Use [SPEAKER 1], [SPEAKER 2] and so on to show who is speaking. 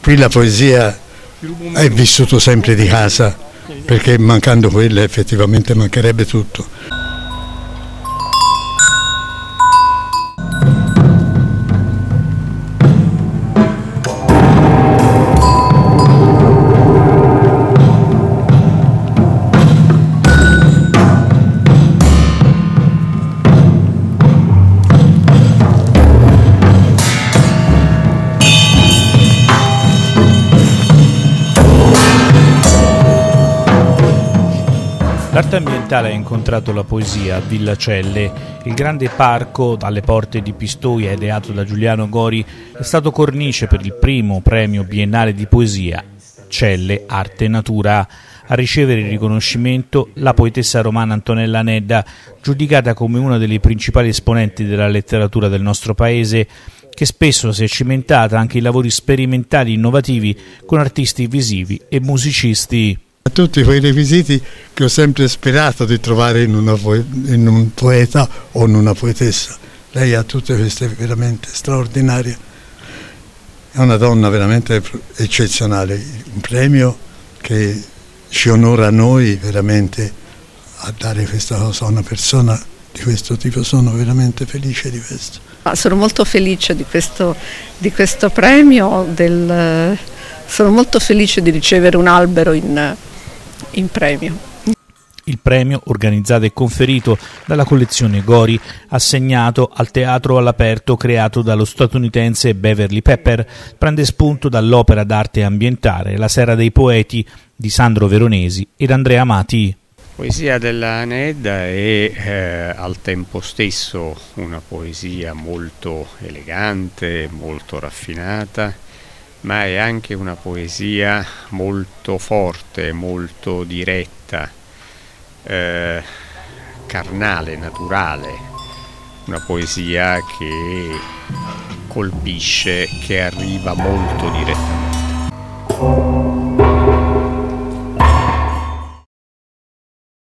[SPEAKER 1] qui la poesia è vissuto sempre di casa, perché mancando quella effettivamente mancherebbe tutto.
[SPEAKER 2] L'arte ambientale ha incontrato la poesia a Villa Celle. Il grande parco alle porte di Pistoia, ideato da Giuliano Gori, è stato cornice per il primo premio biennale di poesia Celle Arte e Natura. A ricevere il riconoscimento la poetessa romana Antonella Nedda, giudicata come una delle principali esponenti della letteratura del nostro paese, che spesso si è cimentata anche in lavori sperimentali innovativi con artisti visivi e musicisti.
[SPEAKER 1] Tutti quei requisiti che ho sempre sperato di trovare in un poeta o in una poetessa. Lei ha tutte queste veramente straordinarie. È una donna veramente eccezionale, un premio che ci onora a noi veramente a dare questa cosa a una persona di questo tipo. Sono veramente felice di questo.
[SPEAKER 3] Sono molto felice di questo premio, sono molto felice di ricevere un albero in premio.
[SPEAKER 2] Il premio, organizzato e conferito dalla collezione Gori, assegnato al teatro all'aperto creato dallo statunitense Beverly Pepper, prende spunto dall'opera d'arte ambientale La Sera dei Poeti di Sandro Veronesi ed Andrea Amati.
[SPEAKER 4] Poesia della Nedda è al tempo stesso una poesia molto elegante, molto raffinata, ma è anche una poesia molto forte, molto diretta, carnale, naturale, una poesia che colpisce, che arriva molto direttamente.